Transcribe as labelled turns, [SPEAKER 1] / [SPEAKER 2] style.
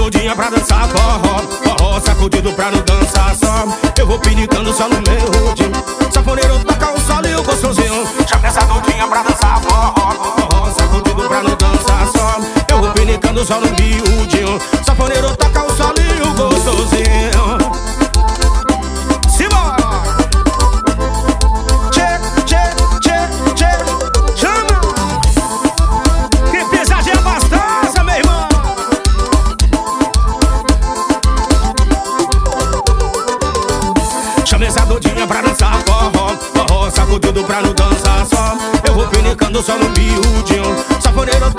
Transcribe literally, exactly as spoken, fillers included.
[SPEAKER 1] doidinha pra dançar forró, forró sacudido pra não dançar só. Eu vou pinicando só no meu rodinho. Sanfoneiro toca o solo e o gostosinho. Chama essa doidinha pra dançar forró, forró sacudido pra não dançar só. Eu vou pinicando só no miudinho. Sanfoneiro toca o solo e o gostosinho. Simbora! Tchê, tchê, tchê, tchê. Chama! Que pesadinha bastança, meu irmão. Chama essa doidinha pra dançar forró, forró sacudido pra não dançar só. Eu vou pinicando só no miudinho. Sanfoneiro